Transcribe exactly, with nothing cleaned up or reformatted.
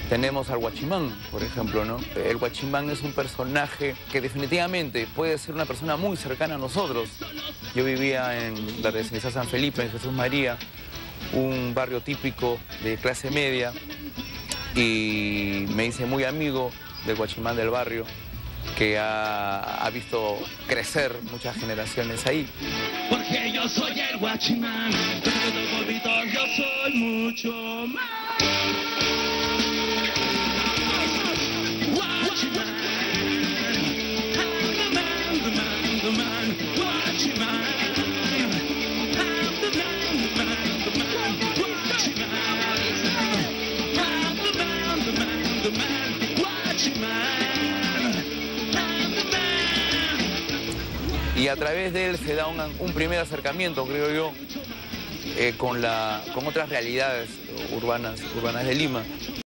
Tenemos al Guachimán, por ejemplo, ¿no? El Guachimán es un personaje que definitivamente puede ser una persona muy cercana a nosotros. Yo vivía en la residencia San Felipe, en Jesús María, un barrio típico de clase media, y me hice muy amigo del Guachimán del barrio, que ha, ha visto crecer muchas generaciones ahí. Porque yo soy el Guachimán, yo soy mucho más. Y a través de él se da un, un primer acercamiento, creo yo, eh, con, la, con otras realidades urbanas, urbanas de Lima.